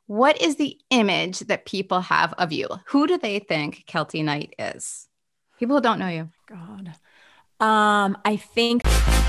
What is the image that people have of you? Who do they think Keltie Knight is? People who don't know you. God. I think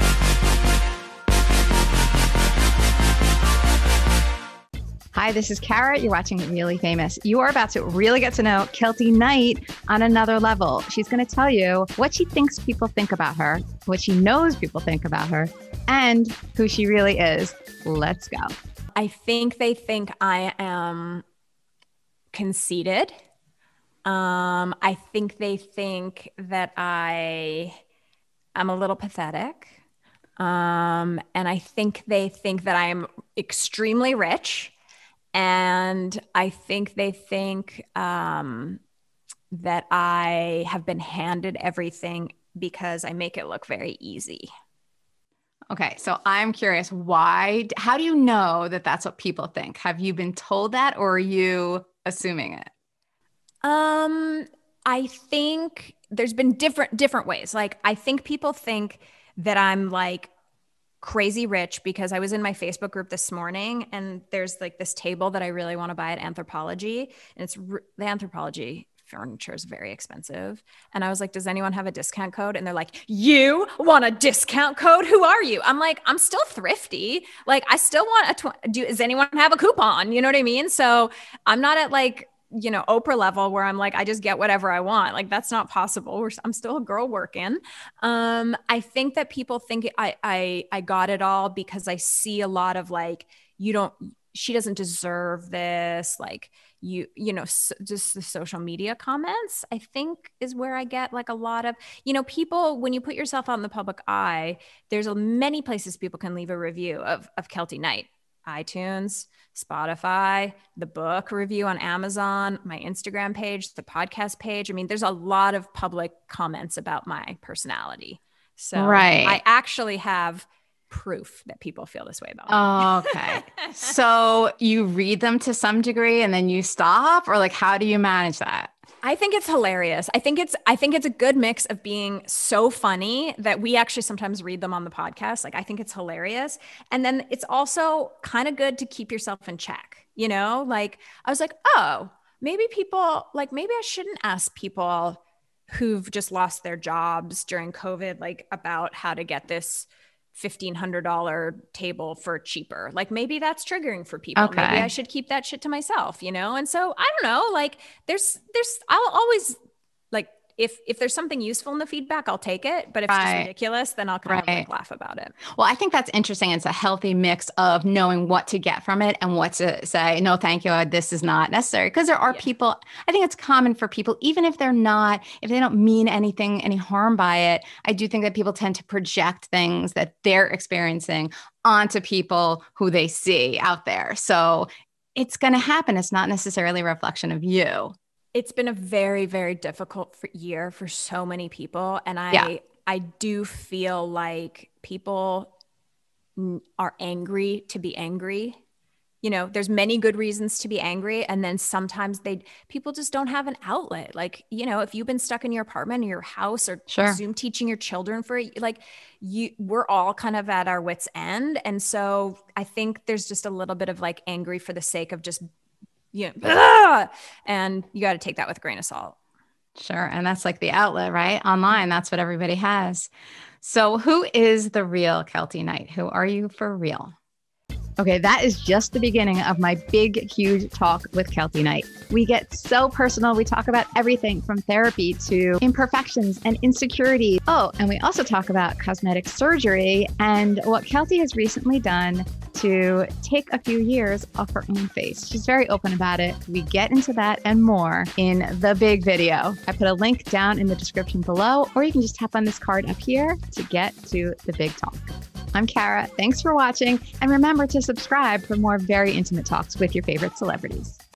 Hi, this is Kara. You're watching Really Famous. You are about to really get to know Keltie Knight on another level. She's going to tell you what she thinks people think about her, what she knows people think about her, and who she really is. Let's go. I think they think I am conceited. I think they think that I'm a little pathetic. And I think they think that I'm extremely rich. And I think they think that I have been handed everything because I make it look very easy. Okay, so I'm curious, how do you know that that's what people think? Have you been told that, or are you assuming it? I think there's been different ways. Like, I think people think that I'm like crazy rich because I was in my Facebook group this morning and there's like this table that I really want to buy at Anthropologie, and the Anthropologie furniture is very expensive. And I was like, does anyone have a discount code? And they're like, you want a discount code? Who are you? I'm like, I'm still thrifty. Like, I still want does anyone have a coupon? You know what I mean? So I'm not at like, Oprah level where I'm like, I just get whatever I want. Like, that's not possible. I'm still a girl working. I think that people think I got it all because I see a lot of like, she doesn't deserve this. Like, just the social media comments, I think, is where I get like a lot of, people, when you put yourself out in the public eye, there's many places people can leave a review of Keltie Knight. iTunes, Spotify, the book review on Amazon, my Instagram page, the podcast page. I mean, there's a lot of public comments about my personality. So Right. I actually have proof that people feel this way about me. Okay. So you read them to some degree and then you stop, or like, how do you manage that? I think it's hilarious. I think it's a good mix of being so funny that we actually sometimes read them on the podcast. Like, I think it's hilarious. And then it's also kind of good to keep yourself in check. Like, I was like, oh, maybe I shouldn't ask people who've just lost their jobs during COVID, like, about how to get this $1,500 table for cheaper. Like, maybe that's triggering for people. Okay. Maybe I should keep that shit to myself, And so I don't know, like I'll always like, if there's something useful in the feedback, I'll take it. But if it's just ridiculous, then I'll kind of like laugh about it. Well, I think that's interesting. It's a healthy mix of knowing what to get from it and what to say, no, thank you, this is not necessary. Because there are people, I think it's common for people, even if they don't mean anything, any harm by it. I do think that people tend to project things that they're experiencing onto people who they see out there. So it's going to happen. It's not necessarily a reflection of you. It's been a very, very difficult year for so many people. And I do feel like people are angry to be angry. There's many good reasons to be angry. And then sometimes people just don't have an outlet. Like, if you've been stuck in your apartment or your house or Zoom teaching your children we're all kind of at our wits' end. And so I think there's just a little bit of like angry for the sake of just, and you got to take that with a grain of salt. Sure. And that's like the outlet, right? Online. That's what everybody has. So who is the real Keltie Knight? Who are you for real? Okay, that is just the beginning of my big, huge talk with Keltie Knight. We get so personal. We talk about everything from therapy to imperfections and insecurity. Oh, and we also talk about cosmetic surgery and what Keltie has recently done to take a few years off her own face. She's very open about it. We get into that and more in the big video. I put a link down in the description below, or you can just tap on this card up here to get to the big talk. I'm Kara. Thanks for watching. And remember to subscribe for more very intimate talks with your favorite celebrities.